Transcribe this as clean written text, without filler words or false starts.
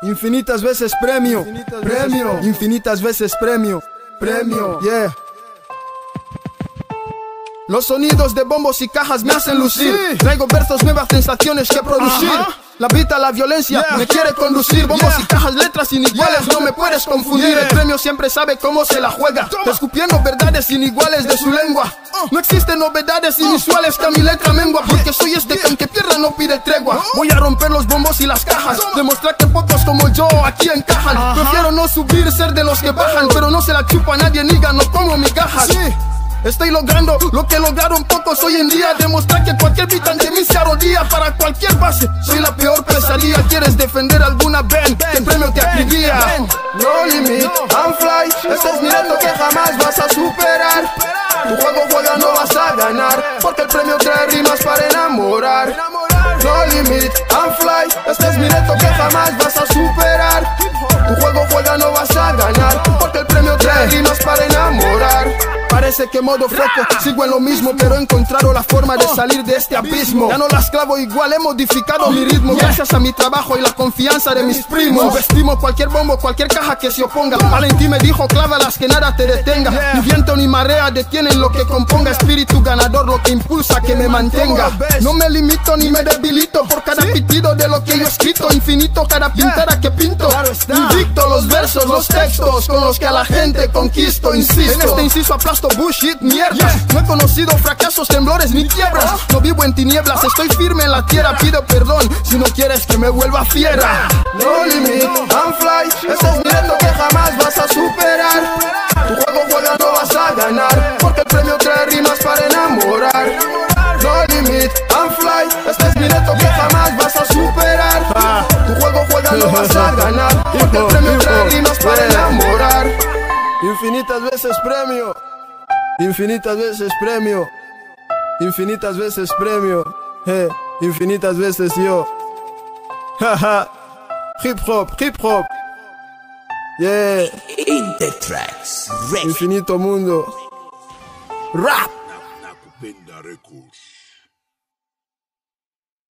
Infinitas veces premio, premio, infinitas veces premio, premio, yeah. Los sonidos de bombos y cajas me hacen lucir. Traigo versos, nuevas sensaciones que producir. La vida, la violencia me quiere conducir. Bombos y cajas, letras iniguales, no me puedes confundir. El premio siempre sabe cómo se la juega, escupiendo verdades iniguales de su lengua. No existen novedades inusuales que a mi letra mengua, porque soy este que aunque pierda no pide tregua. Voy a romper los bombos y las cajas, demostrar que pocos como yo aquí encajan. Prefiero no subir, ser de los que bajan, pero no se la chupa a nadie, niga, no como migajas. Estoy logrando lo que lograron pocos hoy en día, demostrar que cualquier beat ante mí se arrodilla para cualquier base. Soy la peor pesadilla, ¿quieres defender alguna? Ven, que el premio te acribilla. No limit, I'm fly, este es mi reto que jamás vas a superar. Tu juego juega, no vas a ganar, porque el premio trae rimas para enamorar. No limit, I'm fly, este es mi reto que jamás vas a superar. Tu juego juega, no vas a ganar, porque el premio trae rimas para enamorar. Parece que modo foco, sigo en lo mismo, pero he encontrado la forma de salir de este abismo. Ya no las clavo igual, he modificado mi ritmo, gracias a mi trabajo y la confianza de mis primos. Subestimo cualquier bombo, cualquier caja que se oponga. Valentín me dijo, clávalas que nada te detenga. Ni viento ni marea detienen lo que componga. Espíritu ganador lo que impulsa que me mantenga. No me limito ni me debilito por cada pitido de lo que yo he escrito. Infinito cada pintura que pinto. Invicto los versos, los textos con los que a la gente conquisto, insisto. En este inciso aplasto bullshit, mierda. No he conocido fracasos, temblores ni quiebras. No vivo en tinieblas, estoy firme en la tierra. Pido perdón si no quieres que me vuelva fiera. No limit, I'm fly, este es mi reto que jamás vas a superar. Tu juego juega, no vas a ganar, porque el premio trae rimas para enamorar. No limit, I'm fly, este es mi reto que jamás vas a superar. Tu juego juega, no vas a ganar, porque el premio trae rimas para enamorar. Infinitas veces premio, infinitas veces premio, infinitas veces premio, infinitas veces yo. Haha, hip hop, yeah. Intertracks, Infinito mundo, rap. Nakupenda Records.